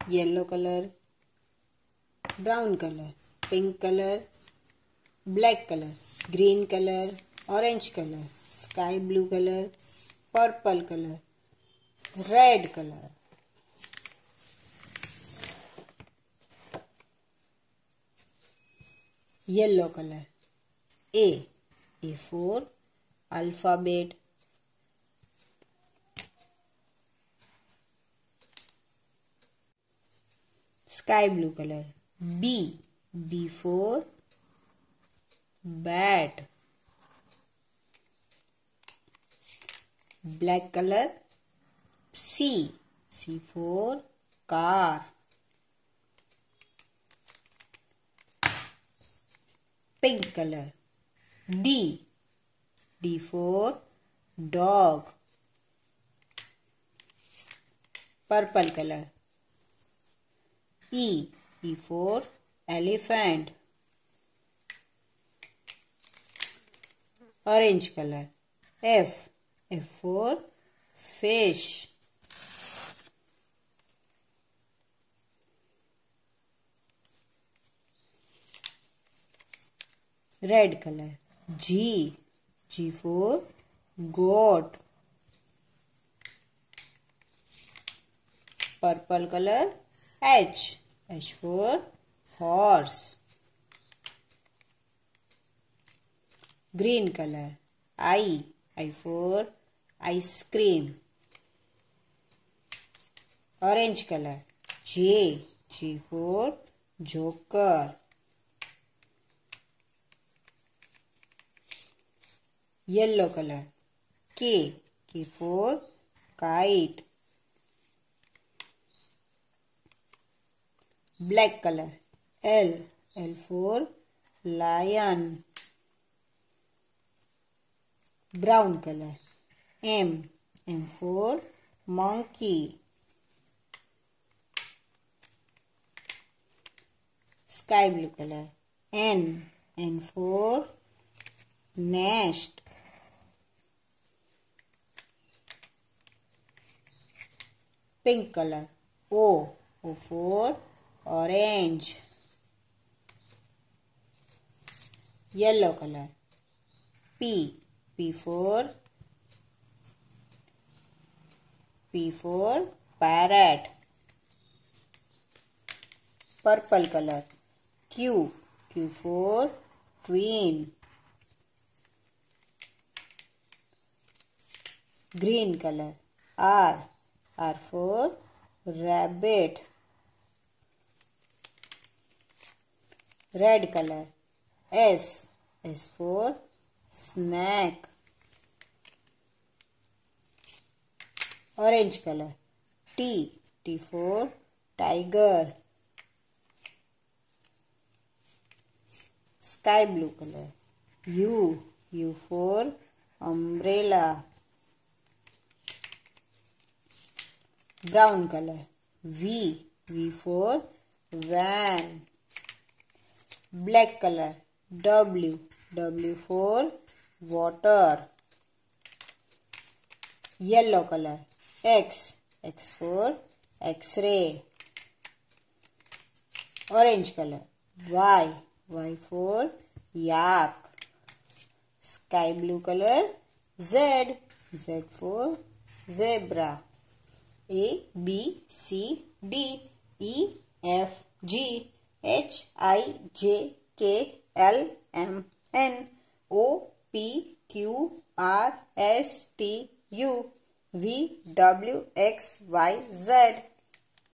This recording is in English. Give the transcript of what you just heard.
yellow color, brown color, pink color, black color, green color, orange color, sky blue color, purple color, red color. Yellow color. A for alphabet. Sky blue color. B for bat. Black color. C for car. Pink color. D for dog. Purple color. E for elephant. Orange color. F for fish. Red color. G for goat. Purple color. H for horse. Green color. I for ice cream. Orange color. J for joker. Yellow color. K for kite. Black color. L for lion. Brown color. M for monkey. Sky blue color. N for nest. Pink color. O for orange. Yellow color. P for parrot. Purple color. Q for queen. Green color. R for rabbit. Red color. S for snack. Orange color. T for tiger. Sky blue color. U for umbrella. Brown color. V for van. Black color. W for water. Yellow color. X for X-ray. Orange color. Y for yak. Sky blue color. Z for zebra. A B C D E F G H I J K L M N O P Q R S T U V W X Y Z.